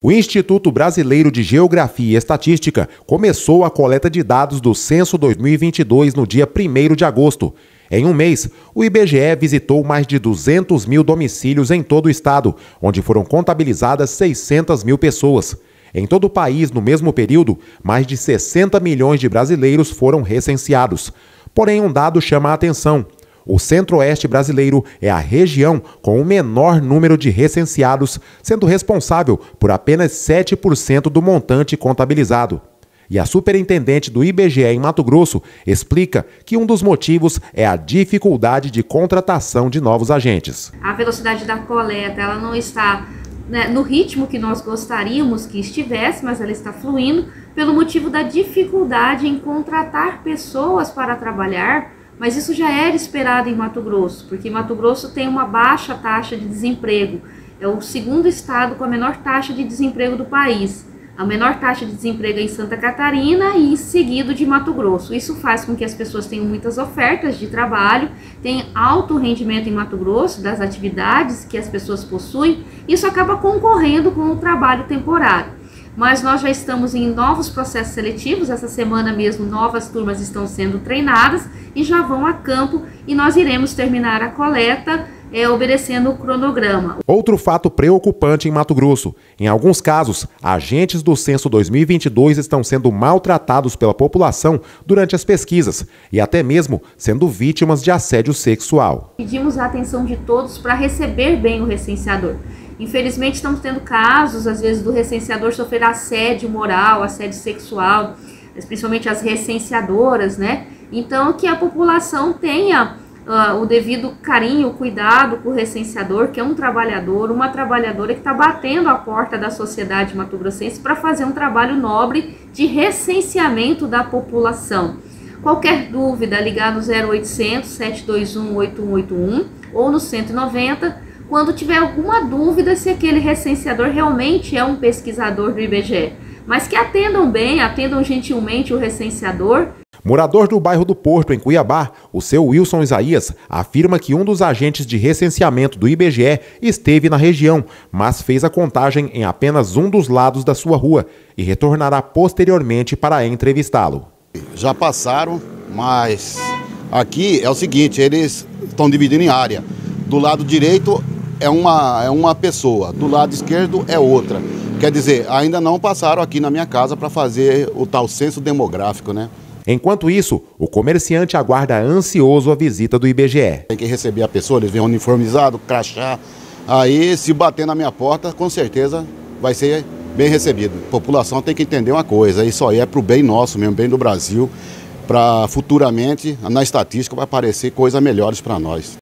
O Instituto Brasileiro de Geografia e Estatística começou a coleta de dados do Censo 2022 no dia 1º de agosto. Em um mês, o IBGE visitou mais de 200 mil domicílios em todo o estado, onde foram contabilizadas 600 mil pessoas. Em todo o país, no mesmo período, mais de 60 milhões de brasileiros foram recenseados. Porém, um dado chama a atenção. O Centro-Oeste brasileiro é a região com o menor número de recenseados, sendo responsável por apenas 7% do montante contabilizado. E a superintendente do IBGE em Mato Grosso explica que um dos motivos é a dificuldade de contratação de novos agentes. A velocidade da coleta ela não está no ritmo que nós gostaríamos que estivesse, mas ela está fluindo pelo motivo da dificuldade em contratar pessoas para trabalhar. Mas isso já era esperado em Mato Grosso, porque Mato Grosso tem uma baixa taxa de desemprego. É o segundo estado com a menor taxa de desemprego do país. A menor taxa de desemprego é em Santa Catarina e seguido de Mato Grosso. Isso faz com que as pessoas tenham muitas ofertas de trabalho, tenham alto rendimento em Mato Grosso das atividades que as pessoas possuem. Isso acaba concorrendo com o trabalho temporário. Mas nós já estamos em novos processos seletivos, essa semana mesmo novas turmas estão sendo treinadas e já vão a campo e nós iremos terminar a coleta obedecendo o cronograma. Outro fato preocupante em Mato Grosso. Em alguns casos, agentes do Censo 2022 estão sendo maltratados pela população durante as pesquisas e até mesmo sendo vítimas de assédio sexual. Pedimos a atenção de todos para receber bem o recenseador. Infelizmente estamos tendo casos, às vezes, do recenseador sofrer assédio moral, assédio sexual, principalmente as recenseadoras, né? Então, que a população tenha o devido carinho, cuidado com o recenseador, que é um trabalhador, uma trabalhadora que está batendo a porta da sociedade mato-grossense para fazer um trabalho nobre de recenseamento da população. Qualquer dúvida, ligar no 0800 721 8181 ou no 190, quando tiver alguma dúvida se aquele recenseador realmente é um pesquisador do IBGE. Mas que atendam bem, atendam gentilmente o recenseador. Morador do bairro do Porto, em Cuiabá, o seu Wilson Isaías afirma que um dos agentes de recenseamento do IBGE esteve na região, mas fez a contagem em apenas um dos lados da sua rua e retornará posteriormente para entrevistá-lo. Já passaram, mas aqui é o seguinte, eles estão dividindo em área. Do lado direito é uma pessoa, do lado esquerdo é outra. Quer dizer, ainda não passaram aqui na minha casa para fazer o tal censo demográfico, né? Enquanto isso, o comerciante aguarda ansioso a visita do IBGE. Tem que receber a pessoa, eles vêm uniformizado, crachá. Aí, se bater na minha porta, com certeza vai ser bem recebido. A população tem que entender uma coisa, isso aí é para o bem nosso mesmo, bem do Brasil, para futuramente, na estatística, vai aparecer coisas melhores para nós.